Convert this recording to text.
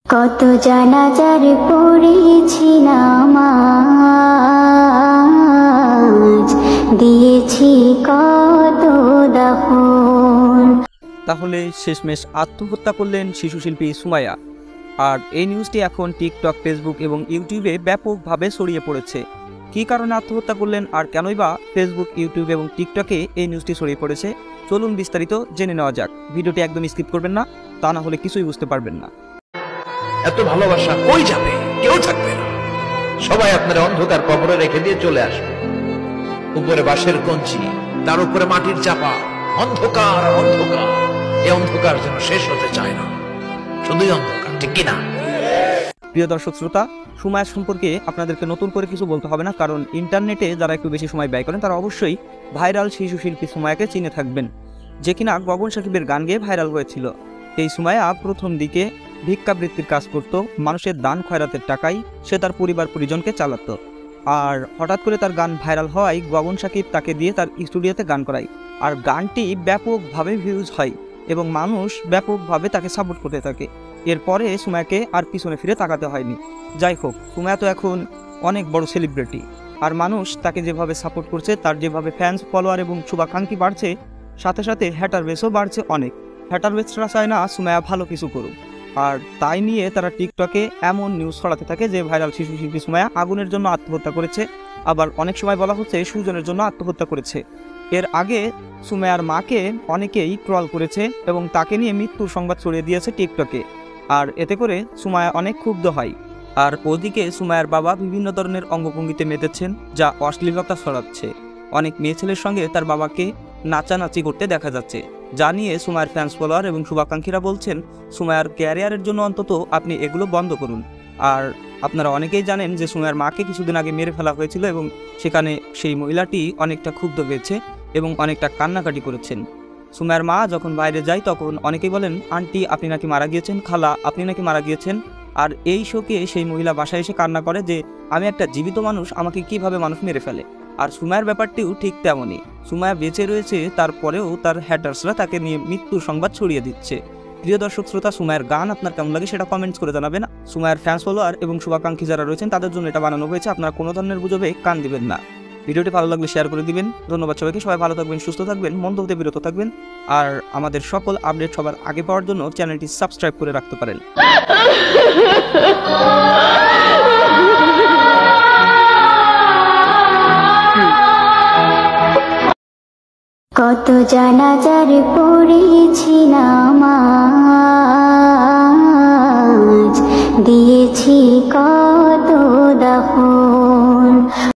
কত জানাজার পড়েছি নামাজ, দিয়েছি কত দাফন। তাহলে শেষমেশ আত্মহত্যা করলেন শিশুশিল্পী সুমাইয়া। আর এই নিউজটি এখন টিকটক, ফেসবুক এবং ইউটিউবে ব্যাপকভাবে ছড়িয়ে পড়েছে। কী কারণে আত্মহত্যা করলেন আর কেনই বা ফেসবুক, ইউটিউব এবং টিকটকে এই নিউজটি ছড়িয়ে পড়েছে, চলুন বিস্তারিত জেনে নেওয়া যাক। ভিডিওটি একদম স্কিপ করবেন না, তা না হলে কিছুই বুঝতে পারবেন না। এত ভালোবাসা কই যাবে? কেউ থাকবে না, সবাই আপনার অন্ধকার কবরে রেখে দিয়ে চলে আসবে। উপরে বাঁশের কঞ্চি, তার উপরে মাটির চাপা, অন্ধকার আর অন্ধকার। এই অন্ধকার যেন শেষ হতে চায় না, শুধুই অন্ধকার, ঠিক কিনা? প্রিয় দর্শক শ্রোতা, সুমাইয়া সম্পর্কে আপনাদেরকে নতুন করে কিছু বলতে হবে না, কারণ ইন্টারনেটে যারা একটু বেশি সময় ব্যয় করেন তারা অবশ্যই ভাইরাল শিশু শিল্পী সুমাইয়াকে চিনে থাকবেন, যে কিনা গগন সাকিবের গান গেয়ে ভাইরাল হয়েছিল। এই সুমাইয়া প্রথম দিকে ভিক্ষাবৃত্তির কাজ করত, মানুষের দান খয়রাতের টাকায় সে তার পরিবার পরিজনকে চালাতো। আর হঠাৎ করে তার গান ভাইরাল হওয়ায় গগন সাকিব তাকে দিয়ে তার স্টুডিওতে গান করায়, আর গানটি ব্যাপকভাবে ভিউজ হয় এবং মানুষ ব্যাপকভাবে তাকে সাপোর্ট করতে থাকে। এরপরে সুমাইয়াকে আর পিছনে ফিরে তাকাতে হয়নি। যাই হোক, সুমাইয়া তো এখন অনেক বড় সেলিব্রিটি, আর মানুষ তাকে যেভাবে সাপোর্ট করছে, তার যেভাবে ফ্যান্স, ফলোয়ার এবং শুভাকাঙ্ক্ষী বাড়ছে, সাথে সাথে হ্যাটার বেসও বাড়ছে অনেক। হ্যাটার বেসরা চায় না সুমাইয়া ভালো কিছু করুক, আর তাই নিয়ে তারা টিকটকে এমন নিউজ ছড়াতে থাকে যে ভাইরাল শিশু শিল্পী সুমাইয়া আগুনের জন্য আত্মহত্যা করেছে, আবার অনেক সময় বলা হচ্ছে সুজনের জন্য আত্মহত্যা করেছে। এর আগে সুমাইয়ার মাকে অনেকেই ট্রল করেছে এবং তাকে নিয়ে মৃত্যুর সংবাদ ছড়িয়ে দিয়েছে টিকটকে, আর এতে করে সুমাইয়া অনেক ক্ষুব্ধ হয়। আর ওদিকে সুমাইয়ার বাবা বিভিন্ন ধরনের অঙ্গভঙ্গিতে মেতেছেন, যা অশ্লীলতা ছড়াচ্ছে। অনেক মেয়ে ছেলের সঙ্গে তার বাবাকে নাচানাচি করতে দেখা যাচ্ছে, যা নিয়ে সুমাইয়ার ফ্যান্স, ফলোয়ার এবং শুভাকাঙ্ক্ষীরা বলছেন সুমাইয়ার ক্যারিয়ারের জন্য অন্তত আপনি এগুলো বন্ধ করুন। আর আপনারা অনেকেই জানেন যে সুমাইয়ার মাকে কিছুদিন আগে মেরে ফেলা হয়েছিল এবং সেখানে সেই মহিলাটি অনেকটা ক্ষুব্ধ হয়েছে এবং অনেকটা কান্নাকাটি করেছেন। সুমাইয়ার মা যখন বাইরে যায় তখন অনেকেই বলেন, আন্টি আপনি নাকি মারা গিয়েছেন, খালা আপনি নাকি মারা গিয়েছেন। আর এই শোকে সেই মহিলা বাসায় এসে কান্না করে যে আমি একটা জীবিত মানুষ, আমাকে কিভাবে মানুষ মেরে ফেলে। আর সুমাইয়ার ব্যাপারটিও ঠিক তেমনই, সুমাইয়া বেঁচে রয়েছে, তারপরেও তার হ্যাটার্সরা তাকে নিয়ে মৃত্যুর সংবাদ ছড়িয়ে দিচ্ছে। প্রিয় দর্শক শ্রোতা, সুমাইয়ার গান আপনার কেমন লাগে সেটা কমেন্টস করে জানাবেন। সুমাইয়ার ফ্যান্স, ফলোয়ার এবং শুভাকাঙ্ক্ষী যারা রয়েছেন তাদের জন্য এটা বানানো হয়েছে, আপনারা কোনো ধরনের গুজবে কান দিবেন না। ভিডিওটি ভালো লাগলে শেয়ার করে দিবেন। ধন্যবাদ সবাইকে, সবাই ভালো থাকবেন, সুস্থ থাকবেন, মন্দ হতে বিরত থাকবেন। আর আমাদের সকল আপডেট সবার আগে পাওয়ার জন্য চ্যানেলটি সাবস্ক্রাইব করে রাখতে পারেন। কত জানাজার পড়েছি নামাজ, দিয়েছি কত দাফন।